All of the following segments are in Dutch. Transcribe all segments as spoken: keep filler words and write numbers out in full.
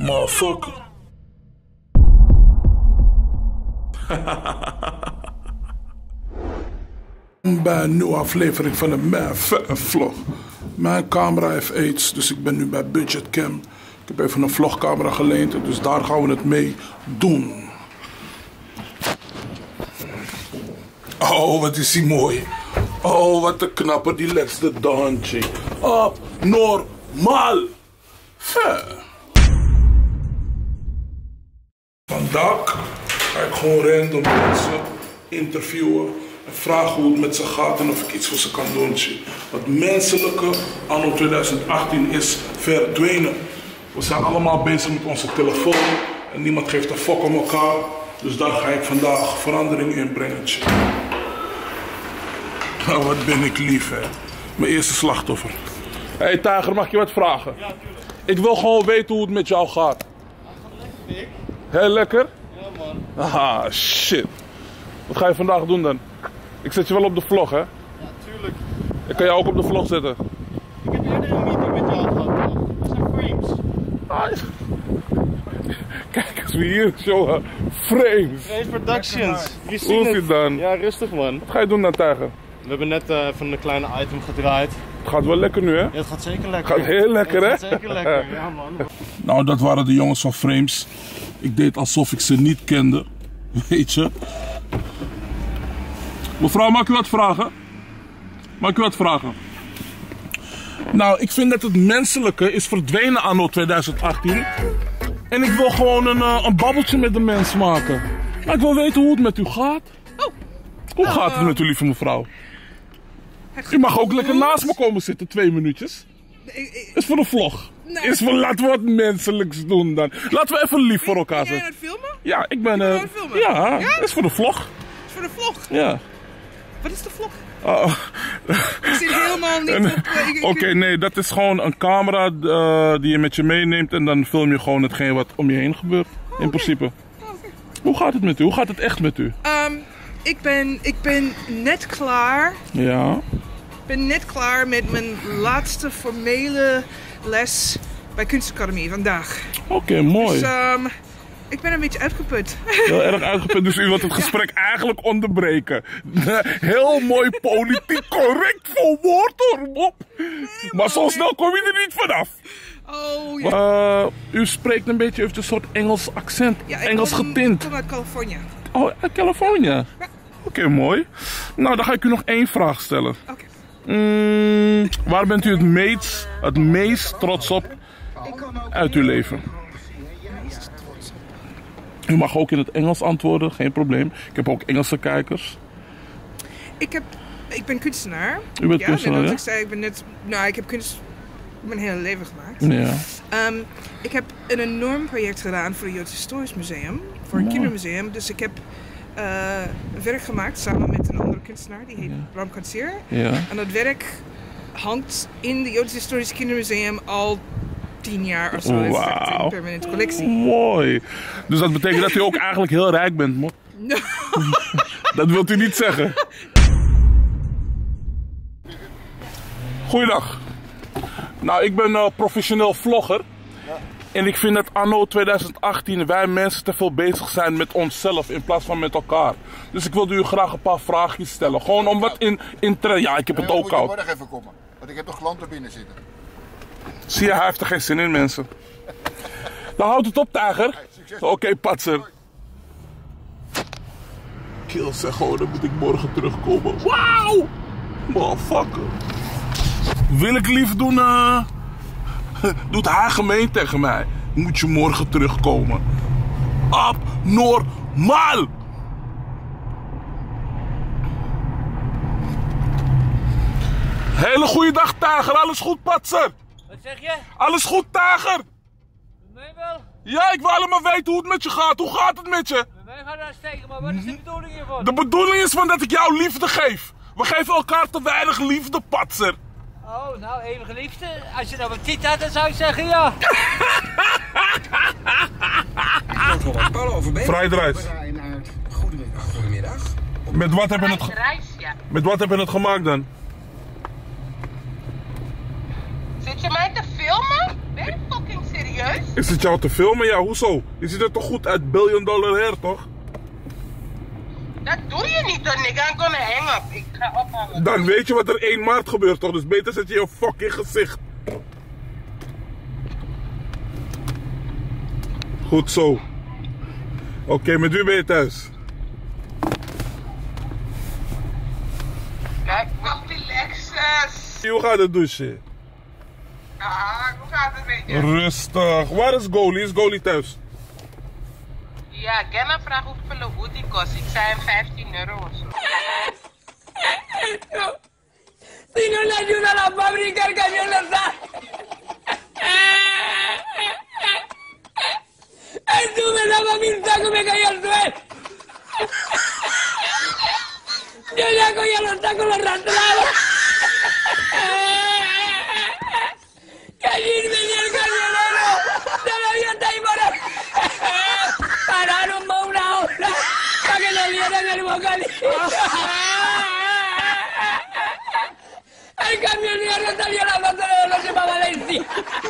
Motherfucker. Bij een nieuwe aflevering van de Mavvlog. Mijn camera heeft aids, dus ik ben nu bij Budgetcam. Ik heb even een vlogcamera geleend, dus daar gaan we het mee doen. Oh, wat is die mooi. Oh, wat een knapper, die laatste dansje. Oh, normaal. Ver. Vandaag ga ik gewoon random mensen interviewen en vragen hoe het met ze gaat en of ik iets voor ze kan doen. Het menselijke anno twintig achttien is verdwenen. We zijn allemaal bezig met onze telefoon en niemand geeft een fok om elkaar. Dus daar ga ik vandaag verandering in brengen. Oh, wat ben ik lief, hè. Mijn eerste slachtoffer. Hé, hey, Tijger, mag ik je wat vragen? Ja, tuurlijk. Ik wil gewoon weten hoe het met jou gaat. Ja, het gaat lekker, Dick. Heel lekker? Ja, man. Ah, shit. Wat ga je vandaag doen dan? Ik zet je wel op de vlog, hè? Ja, tuurlijk. Ik kan jou ook op de vlog zetten. Ik heb eerder een meeting met jou gehad, toch? Dat zijn frames. Ah, kijk eens wie hier showen. Frames. Frames Productions. Hoe is het dan? Ja, rustig, man. Wat ga je doen dan, Tijger? We hebben net uh, even een kleine item gedraaid. Het gaat wel lekker nu, hè? Ja, het gaat zeker lekker. Het gaat heel lekker, hè? Het gaat zeker lekker, ja, man. Nou, dat waren de jongens van Frames. Ik deed alsof ik ze niet kende. Weet je? Mevrouw, mag ik u wat vragen? Mag ik u wat vragen? Nou, ik vind dat het menselijke is verdwenen anno twintig achttien. En ik wil gewoon een, uh, een babbeltje met de mens maken. Maar ik wil weten hoe het met u gaat. Oh. Hoe uh, gaat het met u, lieve mevrouw? U mag ook lekker naast me komen zitten, twee minuutjes. Is voor de vlog. Nee. Is voor, laten we wat menselijks doen dan. Laten we even lief voor elkaar zijn. Ben jij aan het filmen? Ja, ik ben... Ben Uh, je aan het filmen? ja, Ja? is voor de vlog. Is voor de vlog? Ja. Wat is de vlog? Uh, Ik zit helemaal niet op... Uh, Oké, okay, nee, dat is gewoon een camera uh, die je met je meeneemt en dan film je gewoon hetgeen wat om je heen gebeurt. Oh, in okay. principe. Oh, okay. Hoe gaat het met u? Hoe gaat het echt met u? Um, ik, ben, ik ben net klaar. Ja. Ik ben net klaar met mijn laatste formele les bij Kunstacademie vandaag. Oké, okay, mooi. Dus um, ik ben een beetje uitgeput. Heel erg uitgeput, dus u wilt het gesprek ja. eigenlijk onderbreken. Heel mooi politiek correct verwoord hoor, Bob. Nee, maar zo snel kom je er niet vanaf. Oh ja. Uh, u spreekt een beetje, u heeft een soort Engels accent, ja, Engels kom, getint. Ik kom uit Californië. Oh, uit Californië? Ja. Oké, okay, mooi. Nou, dan ga ik u nog één vraag stellen. Oké. Okay. Mm, waar bent u het meest, het meest trots op uit uw leven? U mag ook in het Engels antwoorden, geen probleem. Ik heb ook Engelse kijkers. Ik, heb, ik ben kunstenaar. U bent ja, kunstenaar, ja? Ik zei, ik ben net... Nou, ik heb kunst mijn hele leven gemaakt. Ja. Um, ik heb een enorm project gedaan voor het Joods Historisch Museum. Voor een ja. kindermuseum. Dus ik heb uh, een werk gemaakt samen met een andere kunstenaar. Die heet ja. Bram Katsier. Ja. En dat werk hangt in het Joods Historisch Kindermuseum al tien jaar of zo. Wow. Dat is echt een permanente collectie. Mooi. Dus dat betekent dat u ook eigenlijk heel rijk bent, mo? No. Dat wilt u niet zeggen. Goeiedag. Nou, ik ben uh, professioneel vlogger. Ja. En ik vind dat anno twintig achttien wij mensen te veel bezig zijn met onszelf in plaats van met elkaar. Dus ik wilde u graag een paar vraagjes stellen. Gewoon om wat in... in ja, ik heb het ook koud. Ik moet even komen, want ik heb nog klanten binnen zitten. Zie je, hij heeft er geen zin in, mensen. Dan houdt het op, Tijger. Oké, okay, patser. Kill zeg gewoon, dan moet ik morgen terugkomen. Wauw! Motherfucker. Wil ik lief doen, uh... doet haar gemeen tegen mij. Moet je morgen terugkomen. Abnormaal! Hele goede dag, Tijger. Alles goed, patser? Wat zeg je? Alles goed, Tijger? Met mij wel? Ja, ik wil allemaal weten hoe het met je gaat. Hoe gaat het met je? Met mij gaat het uitstekend, maar wat is de bedoeling hiervan? De bedoeling is van dat ik jou liefde geef. We geven elkaar te weinig liefde, patser. Oh, nou, eeuwige liefde. Als je nou wat dit had, dan zou ik zeggen ja. Vrijdrais. Goedemiddag. Met wat heb je het, met wat heb je het gemaakt dan? Zit je mij te filmen? Ben je fucking serieus? serieus? Is het jou te filmen? Ja, hoezo? Je ziet er toch goed uit, billion dollar hair, toch? Dat doe je niet, dan nigga. I'm gonna hang up. Ik ga ophangen. Dan weet je wat er één maart gebeurt, toch? Dus beter zet je je fucking gezicht. Goed zo. Oké, okay, met wie ben je thuis? Kijk, wacht, relaxes. Hoe gaat het douchen? Ah, hoe gaat het met je? Rustig. Waar is Goalie? Is Goalie thuis? Ja, Genna vraagt hoeveel hoe die kost. Ik zei hem vijftien euro of zo. Si no le ayuda a la fábrica, el camión no está. ¡Ay, tú me dabas mi saco y me caí al suelo! Yo ya cogía los tacos, los arrastraba. ¡Que venía el camionero! ¡Se lo vio hasta ahí por ahí! Pararon más una hora para que nos dieran el bocadillo. El camionero salió a la foto de los de Valencia.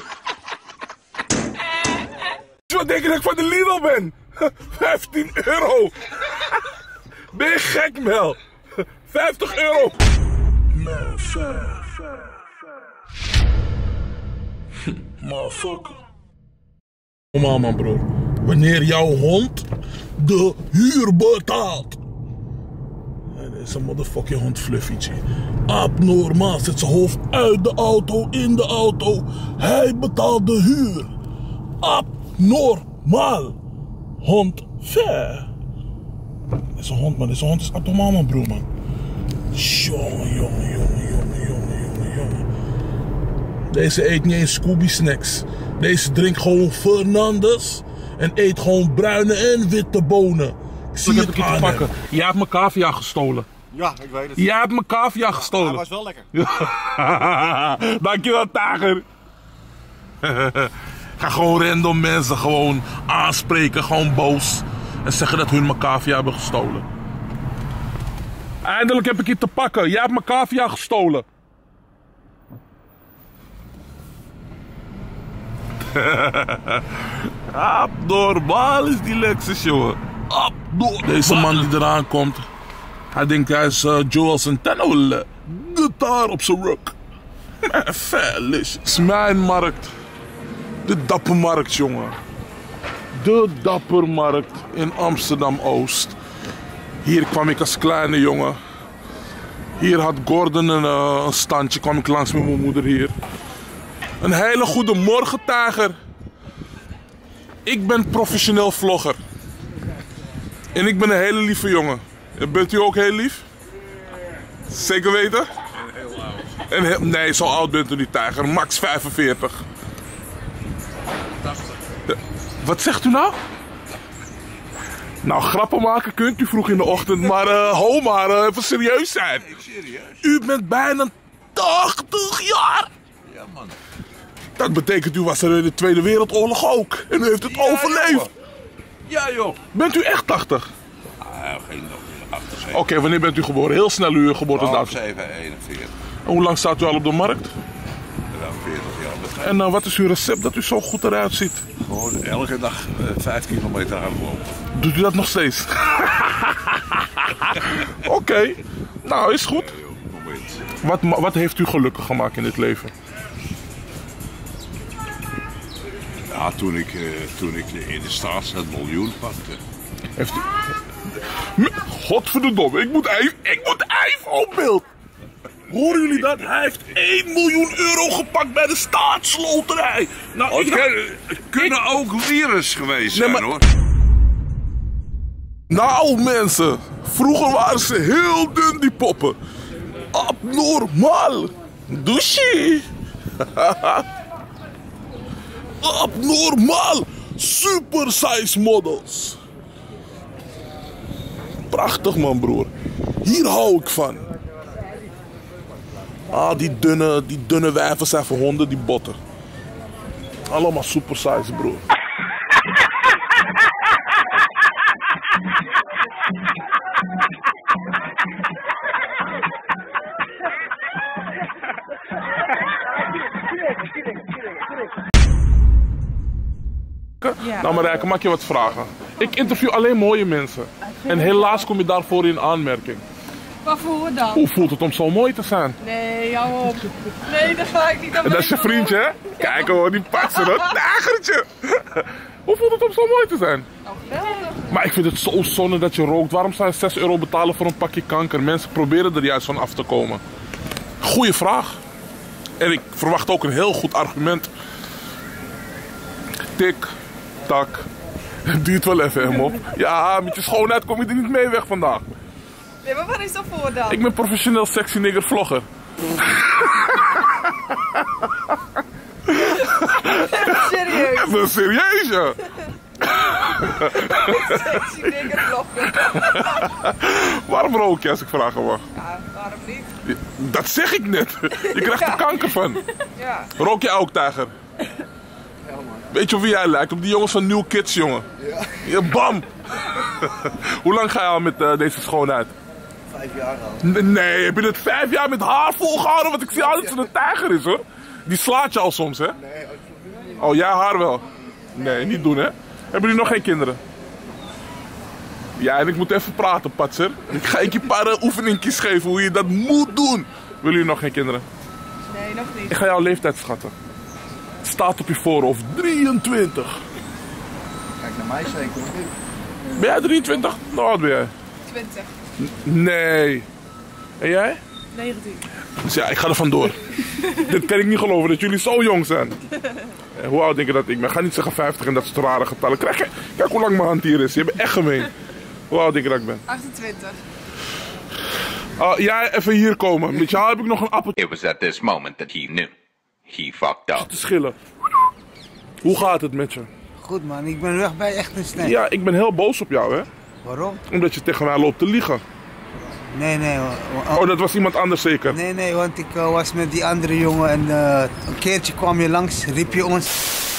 Wat denk je dat ik van de Lidl ben? vijftien euro. Ben je gek, Mel? vijftig euro. Motherfucker. Kom aan, man, broer. Wanneer jouw hond de huur betaalt. Deze motherfucking hond Fluffytje. Abnormaal, zet zijn hoofd uit de auto, in de auto. Hij betaalt de huur. Abnormaal. Hond ver. Deze hond, man. Deze hond is abnormaal, man, broer, man. Jongen, jongen, jongen, jongen, jongen, jongen, jongen. Deze eet niet eens Scooby snacks. Deze drinkt gewoon Fernandes. En eet gewoon bruine en witte bonen. Ik zie het aan pakken. Jij hebt mijn cavia gestolen. Ja, ik weet het. Jij hebt mijn cavia gestolen. Hij was wel lekker. Dankjewel, Tager. Ga gewoon random mensen gewoon aanspreken, gewoon boos. En zeggen dat hun mijn cavia hebben gestolen. Eindelijk heb ik je te pakken. Jij hebt mijn cavia gestolen. Abnormaal is die Lexus, jongen. Abnormaal. Deze man die eraan komt. Hij denkt hij is uh, Joel Santana. Gitaar op zijn rug. Felicious. Het is mijn markt. De Dappermarkt, jongen. De Dappermarkt in Amsterdam-Oost. Hier kwam ik als kleine jongen. Hier had Gordon een, uh, een standje. Kwam ik langs met mijn moeder hier. Een hele goede morgen, Tager. Ik ben professioneel vlogger. En ik ben een hele lieve jongen. En bent u ook heel lief? Zeker weten? En heel oud. En heel, nee, zo oud bent u niet, Tager. Max vijfenveertig. tachtig. Wat zegt u nou? Nou, grappen maken kunt u vroeg in de ochtend, maar uh, ho maar, uh, even serieus zijn. Nee, serieus? U bent bijna tachtig jaar. Ja, man. Dat betekent u was er in de Tweede Wereldoorlog ook. En u heeft het ja, overleefd. Jongen. Ja, joh. Bent u echt tachtig? Ah, geen achtenzeventig. Oké, okay, wanneer bent u geboren? Heel snel uw geboortedatum. zeven eenenveertig. En hoe lang staat u al op de markt? Ja, veertig jaar. En uh, wat is uw recept dat u zo goed eruit ziet? Gewoon elke dag uh, vijf kilometer hardlopen. Doet u dat nog steeds? Oké, okay. Nou is goed. Wat, wat heeft u gelukkig gemaakt in dit leven? Ja, toen ik, uh, toen ik in de staats het miljoen pakte. Heeft u... Godverdomme, ik moet even, ik moet even op beeld. Horen jullie dat? Hij heeft één miljoen euro gepakt bij de staatsloterij. Nou, oh, ik het kunnen ik... ook lires geweest zijn, nee, maar... hoor. Nou mensen, vroeger waren ze heel dun die poppen. Abnormaal. Douche. Abnormaal. Super size models. Prachtig man, broer. Hier hou ik van. Ah, die dunne, die dunne wijven zijn voor honden, die botten. Allemaal super size, broer. Nou Marijke, mag je wat vragen? Ik interview alleen mooie mensen. En helaas kom je daarvoor in aanmerking. Wat voor hoe dan? Hoe voelt het om zo mooi te zijn? Nee, hou op. Nee, dat ga ik niet. En dat is je vriendje, hè? Kijk hoor, die patsen, dat dagertje. Hoe voelt het om zo mooi te zijn? Maar ik vind het zo zonde dat je rookt. Waarom zou je zes euro betalen voor een pakje kanker? Mensen proberen er juist van af te komen. Goeie vraag. En ik verwacht ook een heel goed argument. Tik, tak. Het duurt wel even, hem op. Ja, met je schoonheid kom je er niet mee weg vandaag. Nee, maar wat is dat voor dan? Ik ben professioneel sexy nigger vlogger. Serieus? Dat is serieus, ja. Sexy nigger vlogger. Waarom rook je als ik vragen mag? Ja, waarom niet? Dat zeg ik net. Je krijgt er kanker van. Ja. Rook je ook, tijger? Weet je op wie jij lijkt? Op die jongens van New Kids, jongen. Ja. Ja, bam! Hoe lang ga je al met uh, deze schoonheid? Vijf jaar al. N nee, heb je het vijf jaar met haar volgehouden? Want ik zie altijd dat het een tijger is, hoor. Die slaat je al soms, hè? Nee, oh, jij haar wel? Nee, niet doen, hè? Hebben jullie nog geen kinderen? Ja, en ik moet even praten, patser. Ik ga je een paar oefeningjes geven hoe je dat moet doen. Willen jullie nog geen kinderen? Nee, nog niet. Ik ga jouw leeftijd schatten. Het staat op je voorhoofd. drieëntwintig. Kijk naar mij zeker. Ben jij drieëntwintig? Nou, wat ben jij? twintig. Nee. En jij? negentien. Dus ja, ik ga er vandoor. Dit kan ik niet geloven, dat jullie zo jong zijn. En hoe oud denk je dat ik ben? Ga niet zeggen vijftig en dat soort rare getallen. Kijk, kijk hoe lang mijn hand hier is. Je bent echt gemeen. Hoe oud denk je dat ik ben? achtentwintig. Uh, jij even hier komen. Met jou heb ik nog een appeltje. It was at this moment that he knew. He fucked up. Te schillen. Hoe gaat het met je? Goed man, ik ben weg bij echt een snel. Ja, ik ben heel boos op jou, hè? Waarom? Omdat je tegen mij loopt te liegen. Nee, nee. Oh, oh dat was iemand anders zeker? Nee, nee, want ik uh, was met die andere jongen en uh, een keertje kwam je langs, riep je ons.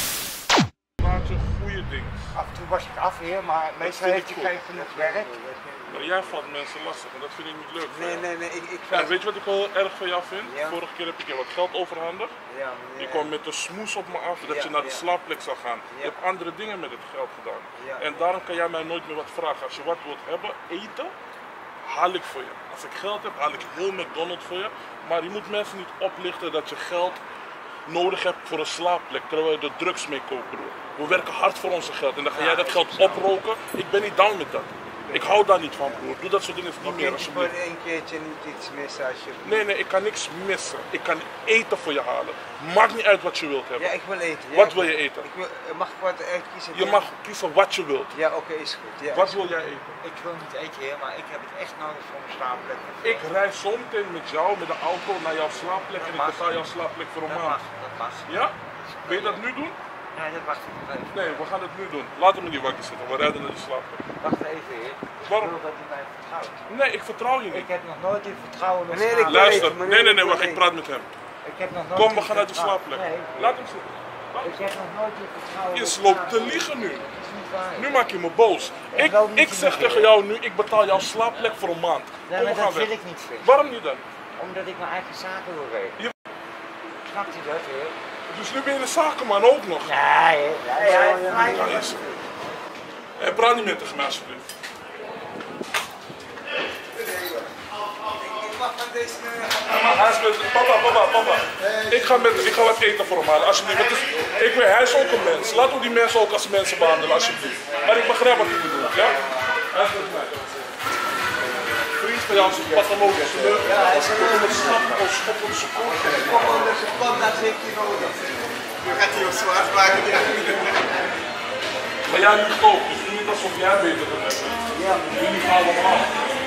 Maak een goede ding. Af en toe was ik af hier, maar meestal heeft je geen genoeg werk. Maar jij valt mensen lastig en dat vind ik niet leuk. Nee, nee, nee. Ik, ik ja, weet je wat ik wel erg van jou vind? Ja. Vorige keer heb ik je wat geld overhandigd. Ja, je kwam met een smoes op me af dat ja, je naar de ja. slaapplek zou gaan. Ja. Je hebt andere dingen met het geld gedaan. Ja. En daarom kan jij mij nooit meer wat vragen. Als je wat wilt hebben, eten, haal ik voor je. Als ik geld heb, haal ik heel McDonald's voor je. Maar je moet mensen niet oplichten dat je geld nodig hebt voor een slaapplek, terwijl je er drugs mee koopt, broer. We werken hard voor onze geld en dan ga jij dat geld oproken. Ik ben niet down met dat. Ik hou daar niet van, broer. Doe dat soort dingen niet meer alsjeblieft. voor één keertje niet iets missen alsjeblieft. Nee, nee, ik kan niks missen. Ik kan eten voor je halen. Maakt niet uit wat je wilt hebben. Ja, ik wil eten. Ja, wat ik wil je eten? Ik wil, mag ik wat uitkiezen? Je mag kiezen wat je wilt. Ja, oké, okay, is goed. Ja, wat is wil goed. jij eten? Ik wil niet eten hier, maar ik heb het echt nodig voor mijn slaapplek. Ik rij zometeen met jou met de auto naar jouw slaapplek en ik betaal jouw slaapplek voor een dat maand. Mag, dat mag. Ja? Wil je dat nu doen? Nee, dat wacht ik nog even. Nee, we gaan het nu doen. Laat hem in die wakkie zitten. We rijden naar die slaapplek. Wacht even heer. Ik Waarom? wil dat u mij vertrouwt. Nee, ik vertrouw je niet. Ik heb nog nooit in vertrouwen op Meneer, ik- Luister, meneer, nee, nee, nee, ik- wacht, ik praat met hem. Ik heb nog nooit Kom, we in gaan naar die vertrouwen- slaapplek. Nee, Laat hem zitten. ik heb nog nooit in vertrouwen Je op loopt te slaapplek. liegen nu. Dat is niet waar. Nu maak je me boos. Ik Ik, loop niet ik te zeg liegen. tegen jou nu, ik betaal jouw slaapplek voor een maand. Nee, Kom, maar we gaan dat wil weg. ik niet vinden. Waarom niet dan? Omdat ik mijn eigen zaken wil regelen. Je- Snapt u dat heer? Dus nu ben je een zakenman ook nog. Nee, nee, nee, nee, nee, Ja, is- En praat niet meer tegen mij alsjeblieft. Ik mag van deze meneer. Ja, maar hij is met... Papa, papa, papa. Ik ga, met, ik ga wat eten voor hem halen, alsjeblieft. Het is, ik weet, hij is ook een mens. Laten we die mensen ook als mensen behandelen, alsjeblieft. Maar ik begrijp wat hij bedoelt, ja? Hij is met mij. Vriend van jou is een pathologische leuk. Ja, hij is een leuk. Met snappen of schoppen zijn kop. Kom onder zijn kop, dat heeft hij nodig. Nu gaat hij op zwart maken. Ja. Maar jij liegt ook, dus doe niet alsof jij beter bent. Ja, Jullie gaan allemaal.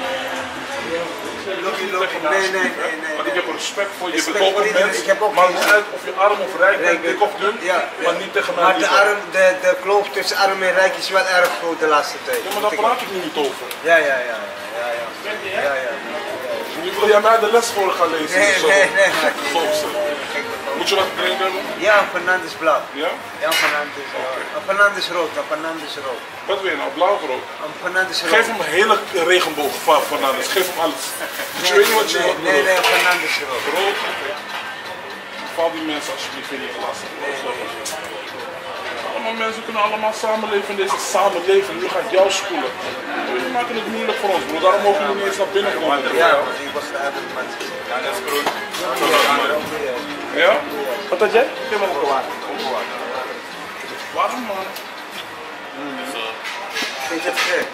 nee, nee, nee, nee. Want ik heb respect voor je, je Respect bent ook voor een iedereen. mens. Ik heb ook Maakt geen- niet uit of je arm of rijk bent, Rijk bent. dik of dun, Ja, maar ja. niet tegen mij. Maar de, liegen. arm, de, de kloof tussen arm en rijk is wel erg groot de laatste tijd. Ja, maar daar praat ik nu niet over. Ja, ja, ja. Ja, ja. ja, ja. Nu wil jij mij de les voor gaan lezen. Nee, zo. nee, nee. Gozer. Moet je wat drinken hebben? Ja, een Fernandes blauw. Ja? Ja, een Fernandes. Uh, een Fernandes rood, een Fernandes rood. Wat wil je nou? Blauw of rood? Een Fernandes rood. Geef hem een hele regenboog van Fernandes. Geef hem alles. Dus je weet niet wat je nee, wilt. nee, nee, een Fernandes rood. Rood? Val die mensen alsjeblieft in je glas. maar mensen kunnen allemaal samenleven in deze samenleving. Nu gaat jou spoelen. Jullie maken het moeilijk voor ons, bro. Daarom mogen jullie niet eens naar binnen komen. Ja, ik was daar met mensen. Ja, dat is goed. Ja? Wat had jij? Ik heb hem opgewaard. Waarom, man? Vind je het gek?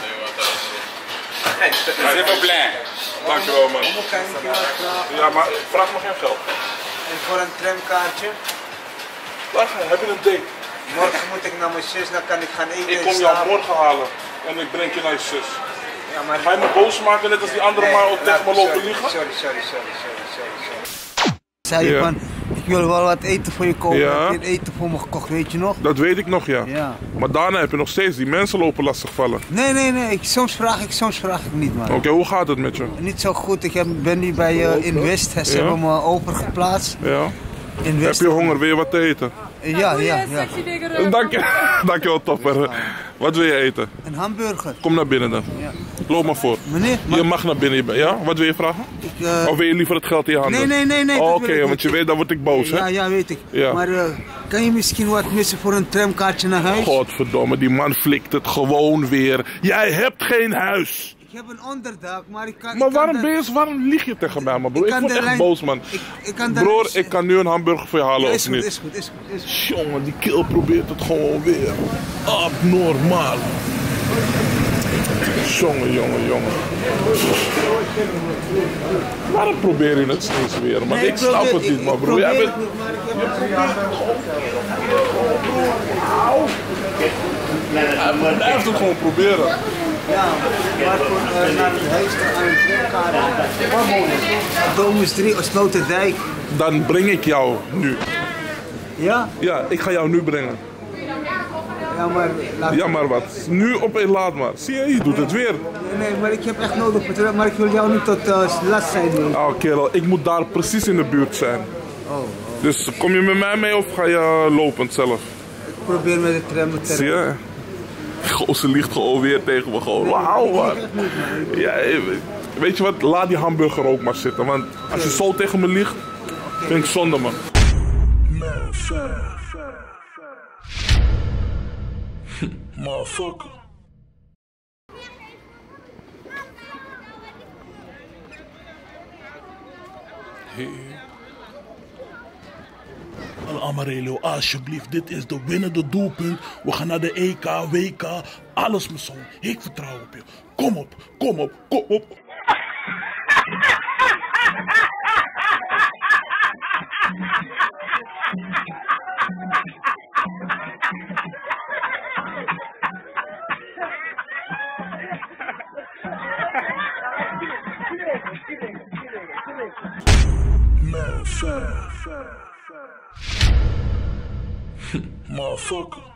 Even blij. Dankjewel, man. Ja, maar vraag me geen geld. En voor een tramkaartje? Waar ga je? Heb je een date? Morgen moet ik naar mijn zus, dan kan ik gaan eten. Ik kom jou morgen halen en ik breng je naar je zus. Ja, maar... Ga je me boos maken net als die andere nee, maar ook tegen me lopen liegen? Sorry, sorry, sorry, sorry, sorry, sorry. Zei je Ja. van, ik wil wel wat eten voor je kopen. Ja. Heb je eten voor me gekocht, weet je nog? Dat weet ik nog, ja. Ja. Maar daarna heb je nog steeds die mensen lopen lastigvallen. Nee, nee, nee. Ik, soms vraag ik, soms vraag ik niet, man. Oké, okay, hoe gaat het met je? Niet zo goed. Ik heb, ben nu bij uh, in West. Ze Ja. hebben me overgeplaatst. Ja. In West. Heb je honger? Wil je wat te eten? Ja, ja, ja. Dank je. Dankjewel, topper. Wat wil je eten? Een hamburger. Kom naar binnen dan. Ja. Loop maar voor. Meneer, Je mag naar binnen. Ja? Wat wil je vragen? Ik, uh... Of wil je liever het geld in je handen? Nee, nee, nee. nee oh, dat Oké, wil ik want niet. je weet, dan word ik boos, hè? Ja, ja, weet ik. Ja. Maar uh, kan je misschien wat missen voor een tramkaartje naar huis? Godverdomme, die man flikt het gewoon weer. Jij hebt geen huis. Ik heb een onderdak, maar ik kan... Maar ik kan waarom, de... ben je, waarom lieg je tegen mij, man, bro? Ik Ik, kan word de echt lijn- boos, man. Ik, ik kan de Broer, lijn- ik kan nu een hamburger voor je halen, Ja, of is goed, niet? is goed, is goed, is goed. Jongen, die kill probeert het gewoon weer. Abnormaal. Jongen, jongen, jongen. Waarom probeer je het steeds weer? Maar Nee, ik snap probeer- het niet, ik- man, ik bro. Jij probeer bent... het niet, maar ik heb Hij blijft het gewoon proberen. Ja, maar voor, uh, naar het huis te gaan, een tramkaart. Domus drie, Sloterdijk. Dan breng ik jou nu. Ja? Ja, ik ga jou nu brengen. Ja, maar... Laat... Ja, maar wat? Nu op een laat maar. Zie je, je doet het weer. Nee, nee, maar ik heb echt nodig betreft, maar ik wil jou niet tot uh, last zijn. Doen. Oh kerel, ik moet daar precies in de buurt zijn. Oh, oh. Dus kom je met mij mee of ga je lopend zelf? Ik probeer met de tram te... Zie je? Gozer ligt gewoon weer tegen me gewoon. Wauw, man. Ja, weet je wat, laat die hamburger ook maar zitten. Want als je zo tegen me ligt, vind ik zonde, man. Motherfucker. Hey. Al Amarelo, alsjeblieft, dit is de winnende doelpunt. We gaan naar de E K, W K, alles mijn zoon. Ik vertrouw op je. Kom op, kom op, kom op. Motherfucker.